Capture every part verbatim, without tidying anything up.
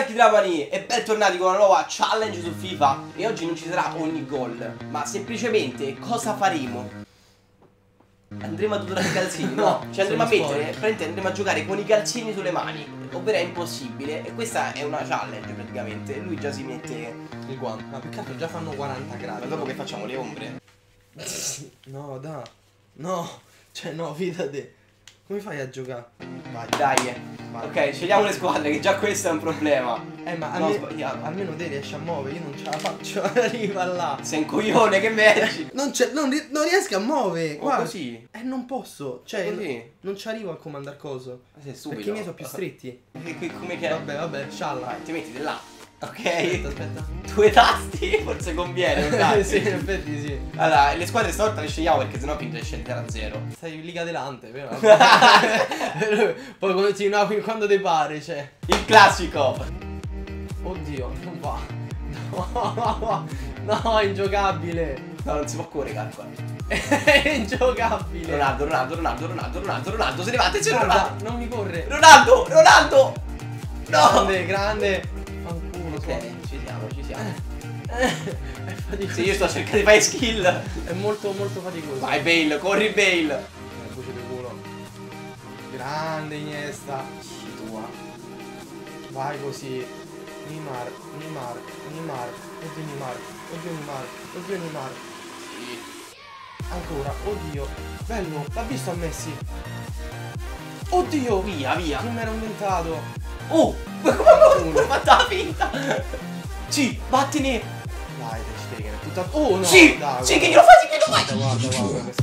ragazzi Trapani e bentornati con una nuova challenge su FIFA. E oggi non ci sarà ogni gol, ma semplicemente cosa faremo? Andremo a tutorare i calzini, no? Ci andremo a mettere, praticamente andremo a giocare con i calzini sulle mani, ovvero è impossibile. E questa è una challenge praticamente. Lui già si mette il guanto. Ma peccato già fanno quaranta gradi. Ma dopo che facciamo le ombre? No, dai. No, cioè no, fidati. Come fai a giocare? Vai, dai. Vai. Ok, scegliamo le squadre, che già questo è un problema. Eh, ma no, almeno, almeno te riesci a muovere, io non ce la faccio. Arriva là. Sei un coglione, che merci. Non, non, non riesco a muovere. Qua così. Eh, non posso. Cioè, così. non, non ci arrivo a comandare coso. Sei stupido. Perché i miei sono più stretti. Come che? Vabbè, vabbè, scialla. Vai, ti metti di là. Ok. Aspetta, aspetta. Due tasti, forse conviene. Dai. Sì, in effetti sì. Allora, le squadre stavolta le scegliamo perché sennò Pinto scende zero a zero. Sei in Liga delante, però. Poi continua quando ti pare, cioè. Il classico. Oddio, non va. No, no, è ingiocabile. No, non si può correre, calcola. È ingiocabile. Ronaldo, Ronaldo, Ronaldo, Ronaldo, Ronaldo, Ronaldo, se ne va, attenzione Ronaldo. Non mi corre. Ronaldo, Ronaldo. No. Grande, grande. Fanculo. Ok, ci siamo, ci siamo. È faticoso. Sì, io sto cercando di fare skill. È molto, molto faticoso. Vai Bale, corri Bale. Eh, voce di culo. Grande Iniesta. Tua. Vai così. Neymar, Neymar, Neymar. Oddio Neymar, oddio Neymar, oddio Neymar. Sì. Ancora, oddio. Bello, l'ha visto a Messi. Oddio. Via, via. Non mi ero inventato. Oh, come ho fatto la finta. Sì, vattene. Dai, te Stegen, è tutta... Oh no, sì, dai, sì, che glielo fai, sì, che glielo fai. Guarda, guarda, guarda questo.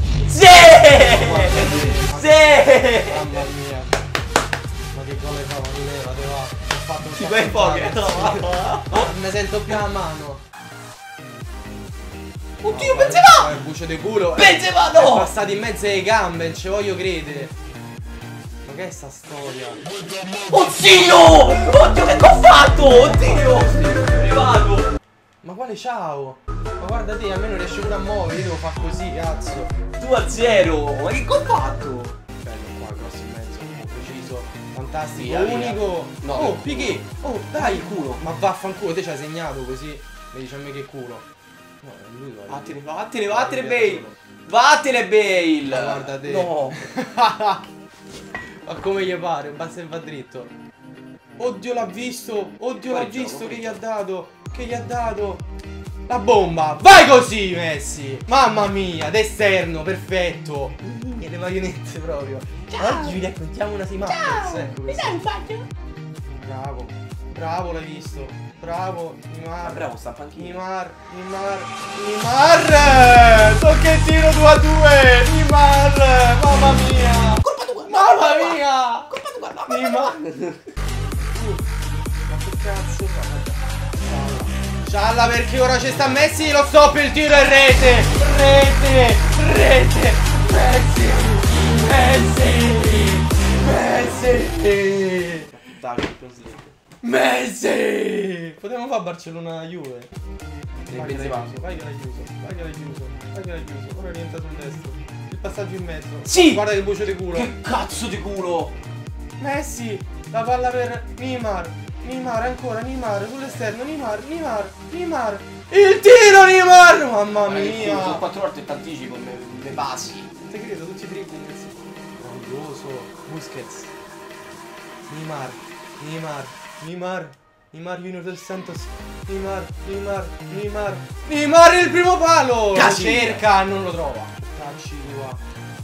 Sì. Sì. Mamma mia. Ma che gol hai fatto? Levate, va. Ho fatto un Ti fai poche, no. Non ne sento più la mano. Oddio, no, Benzema! Il bucio di culo. Benzema, no! È passato in mezzo alle gambe, non ci voglio credere. Ma che è sta storia? Oddio! Oddio, che ho fatto? Oddio! Sono arrivato! Ma quale ciao? Ma guarda te, almeno riesci pure a muovere, io devo fare così, cazzo. due a zero! Ma che ho fatto? Bello qua, cross in mezzo, preciso, fantastico, via, unico. Via. No, oh, Piqué! Oh, dai, il culo! Ma vaffanculo, te ci hai segnato così. Mi dice a me che culo. No, lui va. Vattene, vattene, vattene Bale! Vattene Bale! Ma guarda te. No! Ma come gli pare? Basta e va dritto. Oddio l'ha visto! Oddio l'ha visto! Che gli ha dato! Che gli ha dato! La bomba! Vai così Messi! Mamma mia! D'esterno, perfetto! E le marionette proprio! Ciao. Oggi vi raccontiamo una Simappers! Ecco, mi dai un bacio? bravo! Bravo l'hai visto! Bravo! Neymar! Bravo, sta panchina! Neymar! Neymar! Neymar! Tocchettino due a due! Neymar! Mamma mia! Colpa tua! Mamma mia! Colpa tua! No, Neymar! Ma che cazzo fa? Cialla perché ora ci sta Messi, lo stop, il tiro e rete! Rete! Rete! Messi! Messi! Messi! Messi! Potremmo fare Barcellona-Juve. Vai che l'hai chiuso, vai che l'hai chiuso, vai che l'hai chiuso, vai che l'hai chiuso. Ora rientra sul destro. Il passaggio in mezzo. Sì! Guarda che bucio di culo. Che cazzo di culo! Messi! La palla per Neymar! Neymar ancora, Neymar sull'esterno, Neymar, Neymar, Neymar! Il tiro Neymar! Mamma mia! Sono quattro volte t'anticipo, le basi. Non ti credo, tutti i dribbling. Grandioso. Busquets. Neymar, Neymar, Neymar, Neymar Junior del Santos. Neymar, Neymar, Neymar, Neymar il primo palo! Lo cerca, non lo trova. Cacci di qua.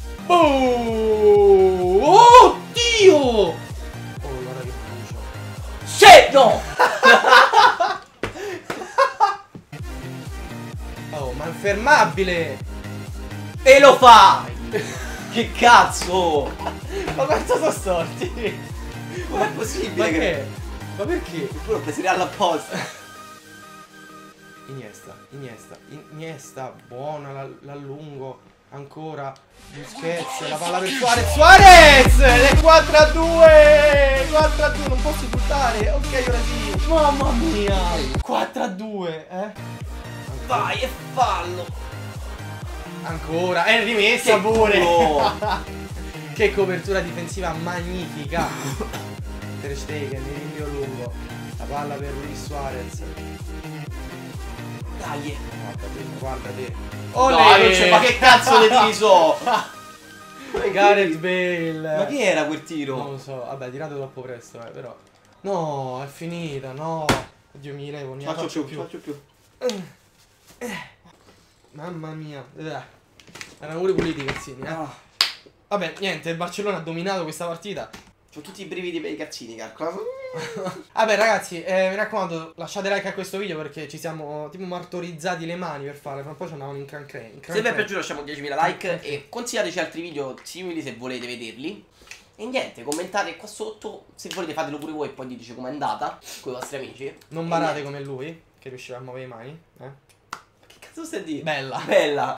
Oh! Oddio! Oh, guarda che bucio. Sì! No! Oh, ma infermabile! E lo fa! Che cazzo! Ma quanto sono storti? Ma è possibile? Ma che... che? Ma perché? Pure ho preso all'apposta. Iniesta, Iniesta, Iniesta, buona, l'allungo, ancora, Busquets, la palla per Suarez, Suarez! Le quattro a due! quattro a due, non posso buttare, ok ora sì, mamma mia! quattro a due, eh? Vai e fallo! Ancora, è rimessa pure! Che copertura difensiva magnifica! Ter Stegen, il rinvio lungo. Palla per Luis Suarez. Dai. Guarda te, guarda te. No, non c'è, ma che cazzo ne tiri so? Gareth Bale. Ma che era quel tiro? Non lo so, vabbè, tirato troppo presto, eh, però. No, è finita, no. Oddio, mi levo, non ne Faccio, faccio più, più. faccio più. Mamma mia. Eh. Erano pure puliti i calzini, eh. Ah. Vabbè, niente, il Barcellona ha dominato questa partita. C'ho tutti i brividi per i calzini, calcola. Vabbè ragazzi, eh, mi raccomando, lasciate like a questo video perché ci siamo tipo martorizzati le mani per fare, ma poi ci andavano in cancre. Se vi è piaciuto lasciamo diecimila like e consigliateci altri video simili se volete vederli. E niente, commentate qua sotto, se volete fatelo pure voi e poi diteci com'è andata con i vostri amici. Non barate come lui, che riusciva a muovere le mani, eh. Che cazzo stai a dire? Bella. Bella.